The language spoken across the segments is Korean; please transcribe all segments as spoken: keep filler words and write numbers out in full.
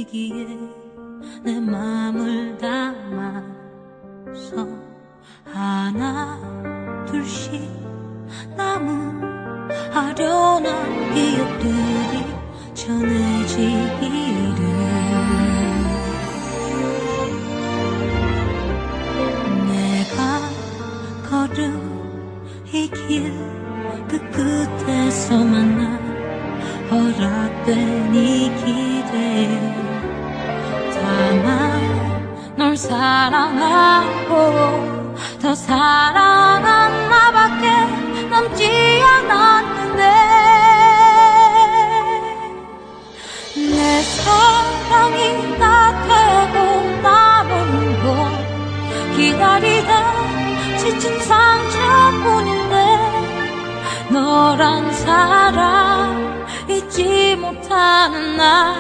분위기에 내 맘을 담아서 하나 둘씩 남은 아련한 기억들이 전해지기를. 내가 걸은 이 길 그 끝에서 만나 허락된 이 길에 다만 널 사랑하고 더 사랑한 나밖에 남지 않았는데 내 사랑이 다 되고 남은 건 기다리다 지친 상처뿐인데 너란 사람 잊지 못하는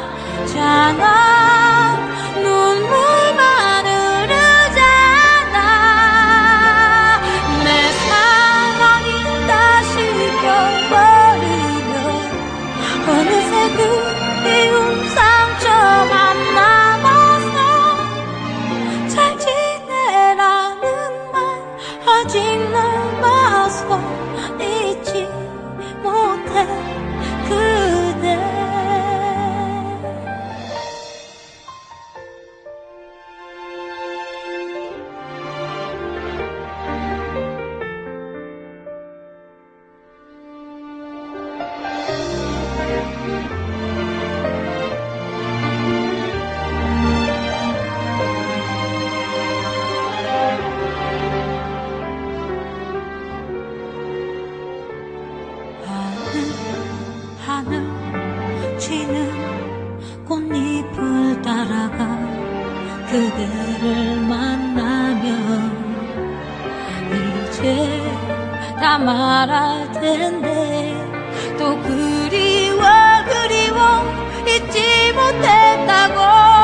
나잖아. 눈물만 흐르잖아. 내 사랑이 다시 껴버리면 어느새 그리운 상처만 남아서 잘 지내라는 말 아직 남아서 잊지 못해 그대. 하늘 지는 꽃잎을 따라가 그대를 만나면 이제 다 말할 텐데 또 그리워 그리워 잊지 못했다고.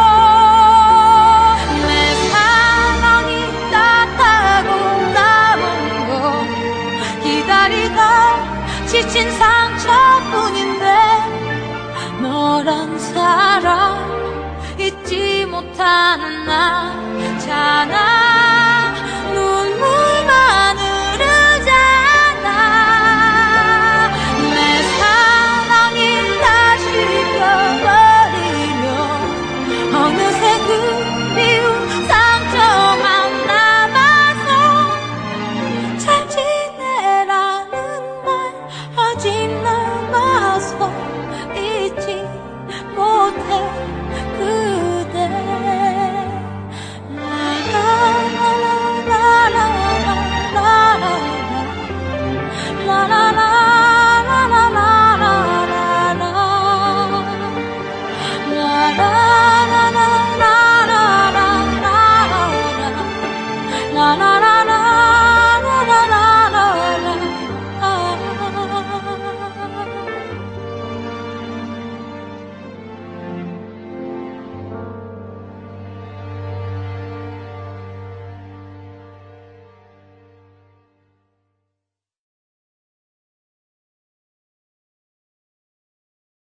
내 사랑이 따뜻하고 남은 거 기다리다 지친 상처뿐인데 너란 사람 잊지 못하는 나